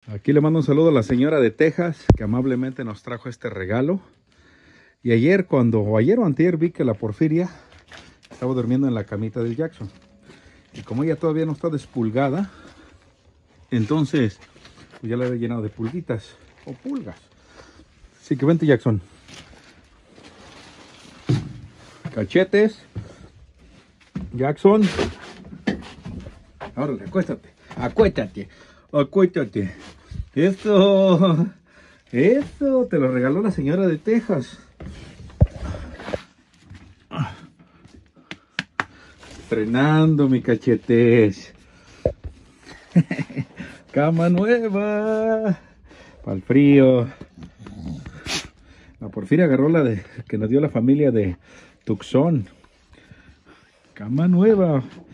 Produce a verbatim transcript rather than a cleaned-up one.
Aquí le mando un saludo a la señora de Texas que amablemente nos trajo este regalo. Y ayer cuando, o ayer o antier vi que la Porfiria estaba durmiendo en la camita del Jackson. Y como ella todavía no está despulgada, entonces pues ya la había llenado de pulguitas o pulgas. Así que vente, Jackson. Cachetes. Jackson. Ahora acuéstate. Acuéstate. Acuéstate. Eso. Eso te lo regaló la señora de Texas. Estrenando mi cachetes. Cama nueva. Para el frío. La Porfiria agarró la de que nos dio la familia de Tucson. Cama nueva.